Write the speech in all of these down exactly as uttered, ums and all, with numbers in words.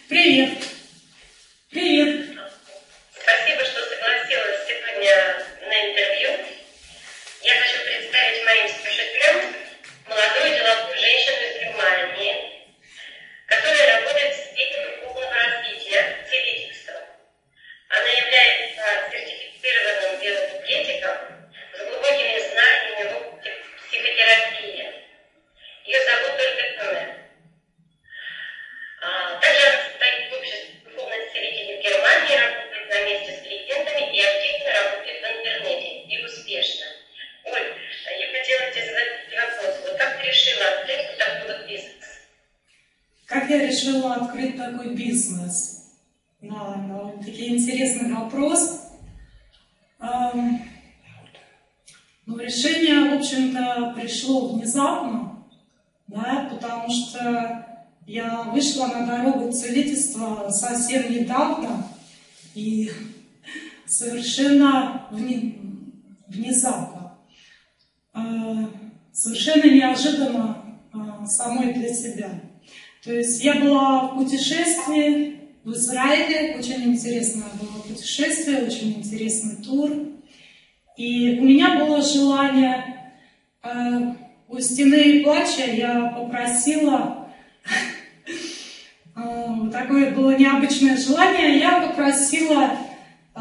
Привет. Привет. Спасибо, что согласилась сегодня на интервью. Я хочу представить моим слушателям молодую деловую женщину из Германии, которая работает в сфере духовного развития, целительства. Она является сертифицированным биоэнергетиком с глубокими знаниями в области психотерапии. Ее зовут Ольга Тонер. Также она состоит в обществе духовных целителей в Германии, работает на месте с клиентами и активно работает в интернете. И успешно. Оль, я хотела тебе задать вопрос. Вот как ты решила открыть такой вот бизнес? Как я решила открыть такой бизнес? Да, ну, такой интересный вопрос. Эм, ну, решение, в общем-то, пришло внезапно, да, потому что я вышла на дорогу целительства совсем недавно и совершенно вне, внезапно, э, совершенно неожиданно э, самой для себя. То есть я была в путешествии в Израиле, очень интересное было путешествие, очень интересный тур. И у меня было желание, э, у стены плача я попросила, такое было необычное желание, я попросила э,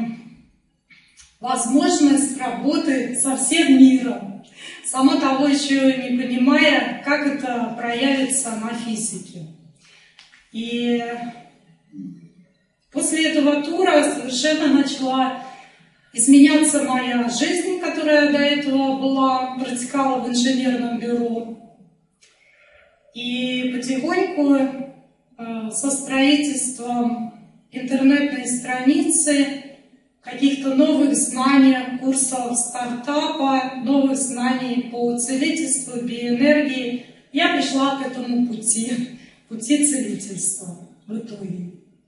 возможность работы со всем миром, сама того еще не понимая, как это проявится на физике. И после этого тура совершенно начала изменяться моя жизнь, которая до этого была, протекала в инженерном бюро. И потихоньку со строительством интернетной страницы, каких-то новых знаний, курсов стартапа, новых знаний по целительству, биоэнергии, я пришла к этому пути, пути целительства в итоге.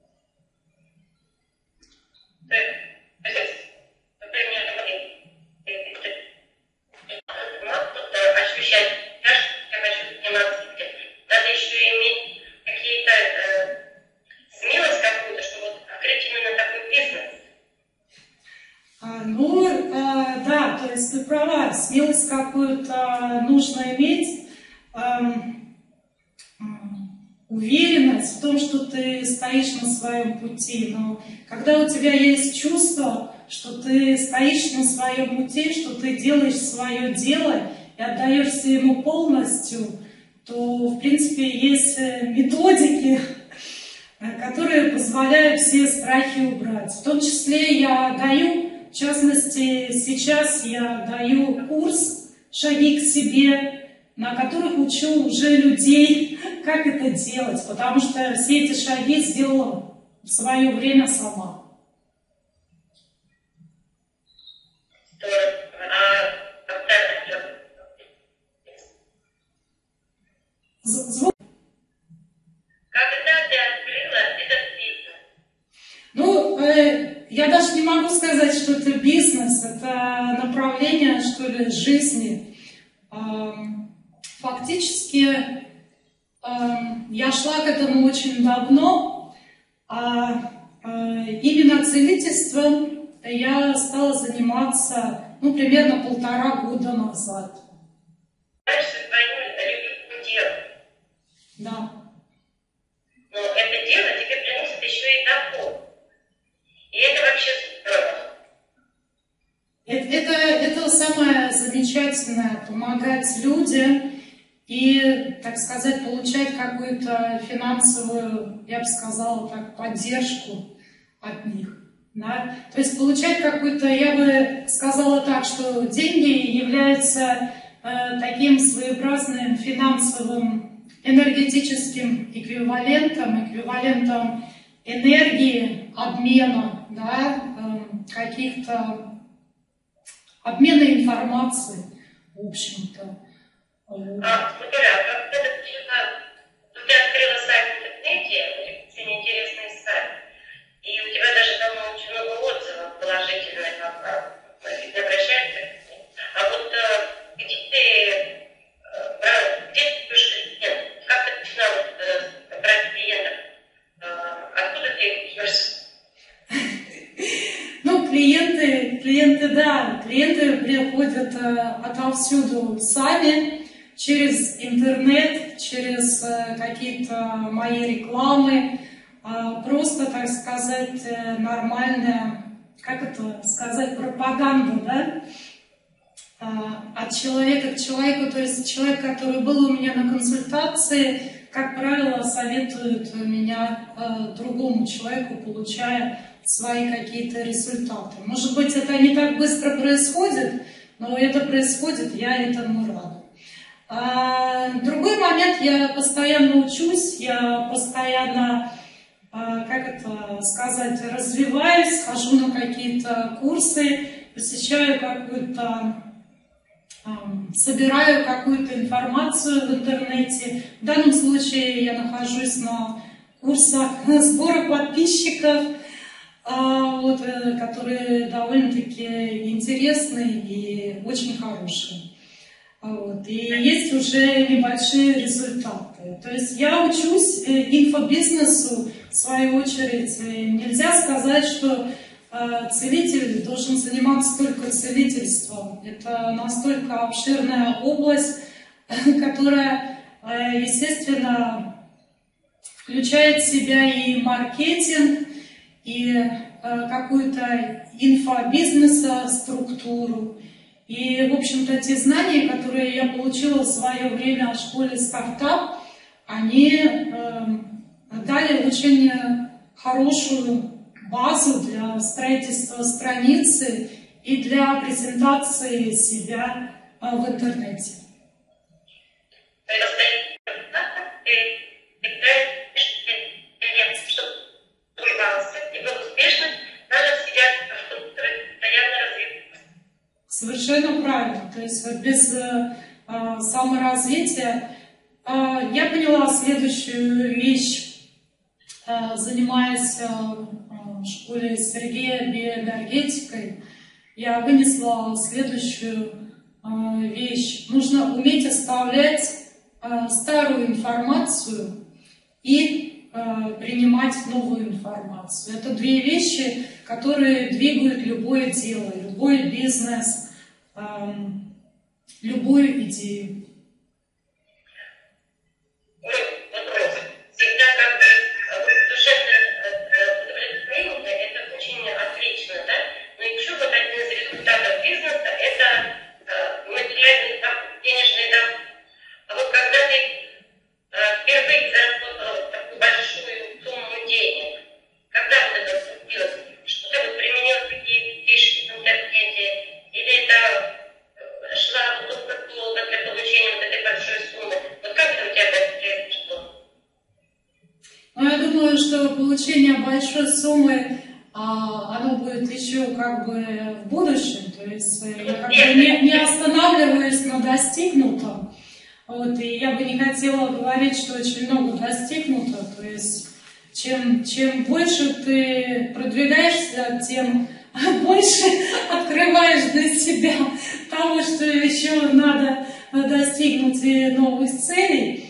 Ощущать, я хочу заниматься этим. Надо еще иметь какие-то э, смелость какую-то, чтобы вот открыть именно такой бизнес. А, ну, э, да, то есть ты права, смелость какую-то нужно иметь, э, э, уверенность в том, что ты стоишь на своем пути. Но когда у тебя есть чувство, что ты стоишь на своем пути, что ты делаешь свое дело и отдаешься ему полностью, то, в принципе, есть методики, которые позволяют все страхи убрать. В том числе я даю, в частности, сейчас я даю курс «Шаги к себе», на которых учу уже людей, как это делать, потому что все эти шаги сделала в свое время сама. Звук. Когда ты открыла этот бизнес? Ну, э, я даже не могу сказать, что это бизнес, это направление, что ли, жизни. Э, фактически э, я шла к этому очень давно, а э, именно целительством я стала заниматься, ну, примерно полтора года назад. Да. Но это дело тебе приносит еще и доход. И это вообще здорово. Это, это, это самое замечательное, помогать людям и, так сказать, получать какую-то финансовую, я бы сказала так, поддержку от них. Да? То есть получать какую-то, я бы сказала так, что деньги являются э, таким своеобразным финансовым энергетическим эквивалентом, эквивалентом энергии, обмена, да, э, каких-то, обмена информацией, в общем-то. А, смотри, а как ты, ты открыла сайт в интернете, очень интересный сайт, и у тебя даже давно очень много отзывов положительных, люди обращаются к тебе. А вот где ты брала, где ты пишешь клиентов? Как ты начинала брать клиентов? да, клиенты приходят отовсюду сами, через интернет, через какие-то мои рекламы, просто, так сказать, нормальная, как это сказать, пропаганда, да? От человека к человеку, то есть человек, который был у меня на консультации, как правило, советует меня э, другому человеку, получая свои какие-то результаты. Может быть, это не так быстро происходит, но это происходит, я этому рада. А, другой момент, я постоянно учусь, я постоянно, э, как это сказать, развиваюсь, хожу на какие-то курсы, посещаю какую-то собираю какую-то информацию в интернете. В данном случае я нахожусь на курсах сбора подписчиков, вот, которые довольно-таки интересные и очень хорошие. Вот, и есть уже небольшие результаты. То есть я учусь инфобизнесу, в свою очередь. Нельзя сказать, что целитель должен заниматься только целительством. Это настолько обширная область, которая, естественно, включает в себя и маркетинг, и какую-то инфобизнеса, структуру. И, в общем-то, те знания, которые я получила в свое время в школе стартап, они дали очень хорошую базу для строительства страницы и для презентации себя в интернете. Совершенно правильно. То есть вот без э, саморазвития э, я поняла следующую вещь, э, занимаясь э, в школе Сергея биоэнергетикой, я вынесла следующую э, вещь. Нужно уметь оставлять э, старую информацию и э, принимать новую информацию. Это две вещи, которые двигают любое дело, любой бизнес, э, любую идею. Получение большой суммы, а, оно будет еще как бы в будущем, то есть я как бы не, не останавливаюсь на достигнутом, вот, и я бы не хотела говорить, что очень много достигнуто, то есть чем, чем больше ты продвигаешься, тем больше открываешь для себя того, что еще надо достигнуть и новых целей.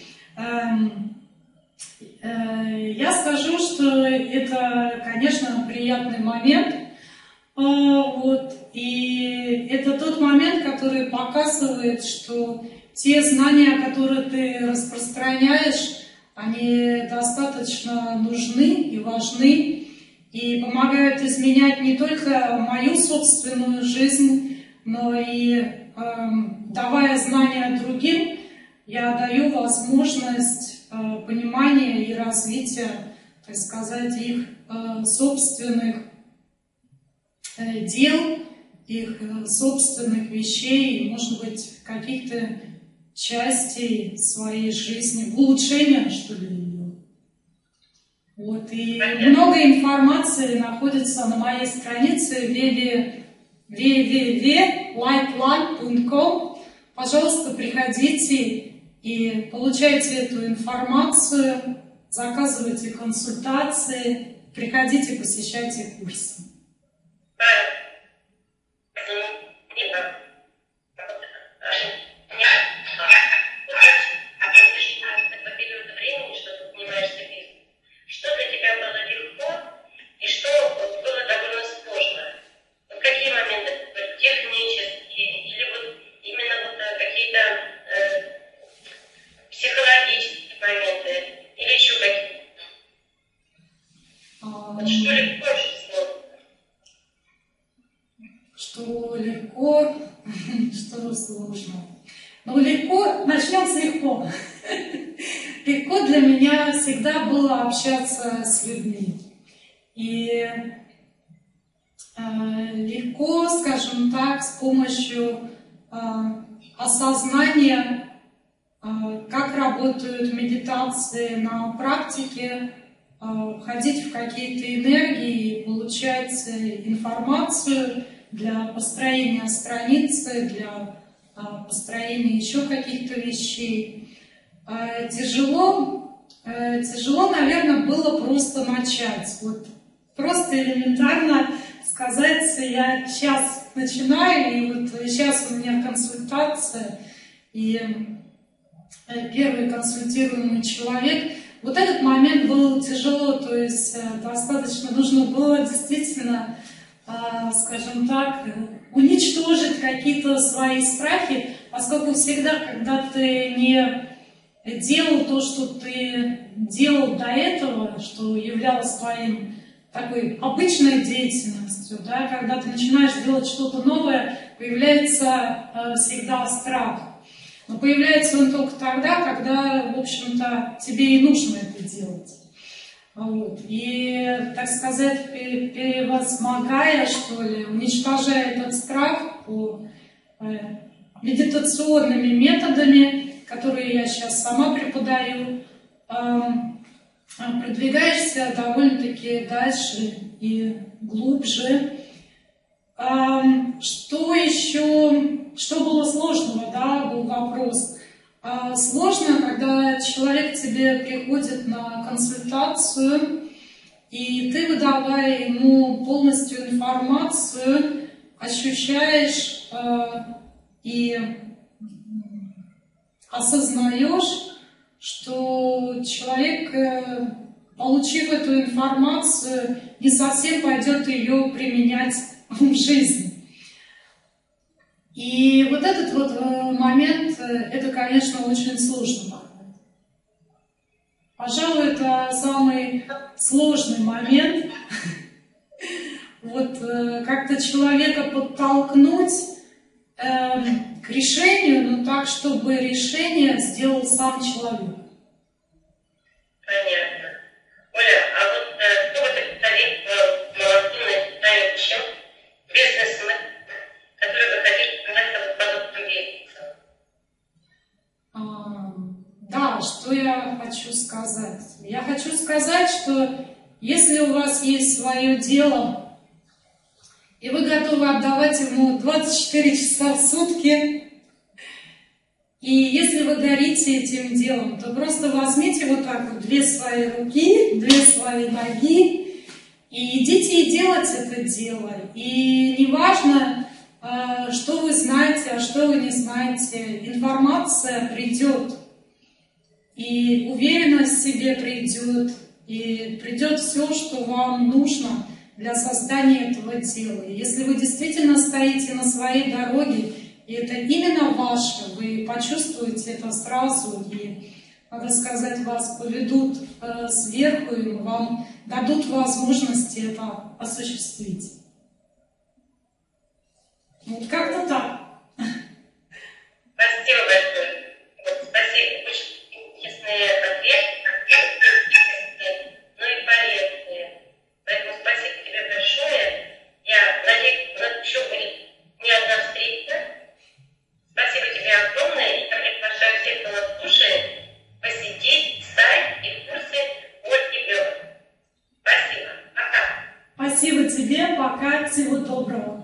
Я скажу, что это, конечно, приятный момент, вот, и это тот момент, который показывает, что те знания, которые ты распространяешь, они достаточно нужны и важны, и помогают изменять не только мою собственную жизнь, но и, э, давая знания другим, я даю возможность понимания и развития, так сказать, их э, собственных э, дел, их э, собственных вещей, может быть, каких-то частей своей жизни, улучшения, что ли, ее. Вот, и много информации находится на моей странице в дабл ю дабл ю дабл ю точка lightline точка com. Пожалуйста, приходите и получайте эту информацию, заказывайте консультации, приходите, посещайте курсы. Что для тебя было легко и что было довольно сложно? Какие моменты Вот что легко, что сложно? Что легко, что сложно. Ну, легко, начнем с легко. Легко для меня всегда было общаться с людьми. И э, легко, скажем так, с помощью э, осознания, э, как работают медитации на практике, э, входить в какие-то энергии, получать информацию для построения страницы, для э, построения еще каких-то вещей. Э, тяжело, э, тяжело, наверное, было просто начать. Вот. Просто элементарно сказать, я сейчас начинаю, и вот сейчас у меня консультация, и первый консультируемый человек. Вот этот момент был тяжело, то есть достаточно нужно было действительно, скажем так, уничтожить какие-то свои страхи, поскольку всегда, когда ты не делал то, что ты делал до этого, что являлось твоим такой обычной деятельностью, да, когда ты начинаешь делать что-то новое, появляется э, всегда страх. Но появляется он только тогда, когда, в общем-то, тебе и нужно это делать. Вот. И, так сказать, превозмогая, что ли, уничтожая этот страх по э, медитационными методами, которые я сейчас сама преподаю, э, продвигаешься довольно-таки дальше и глубже. Что еще, что было сложного, да, был вопрос. Сложно, когда человек к тебе приходит на консультацию, и ты, выдавая ему полностью информацию, ощущаешь и осознаешь, что человек, получив эту информацию, не совсем пойдет ее применять в жизни. И вот этот вот момент, это, конечно, очень сложно. Пожалуй, это самый сложный момент. Вот как-то человека подтолкнуть к решению, но так, чтобы решение сделал сам человек. Понятно. Оля, а вот э, что вы представляете молодым начинающим бизнесмен, который бы хотел заниматься подобным бизнесом? Да, что я хочу сказать? Я хочу сказать, что если у вас есть свое дело, и вы готовы отдавать ему двадцать четыре часа в сутки, и если вы горите этим делом, то просто возьмите вот так вот две свои руки, две свои ноги, и идите и делать это дело. И неважно, что вы знаете, а что вы не знаете, информация придет, и уверенность в себе придет, и придет все, что вам нужно для создания этого дела. И если вы действительно стоите на своей дороге, и это именно ваше, вы почувствуете это сразу, и, надо сказать, вас поведут э, сверху, и вам дадут возможности это осуществить. Вот как-то так. Спасибо большое. Вот, спасибо. Очень интересные ответы, ну и полезные. Поэтому спасибо тебе большое. Я надеюсь, у нас еще будет не одна встреча. Спасибо тебе огромное. И я приглашаю всех, кто нас слушает, посетить сайт и курсы Ольги Белой. Спасибо. Пока. Спасибо тебе. Пока. Всего доброго.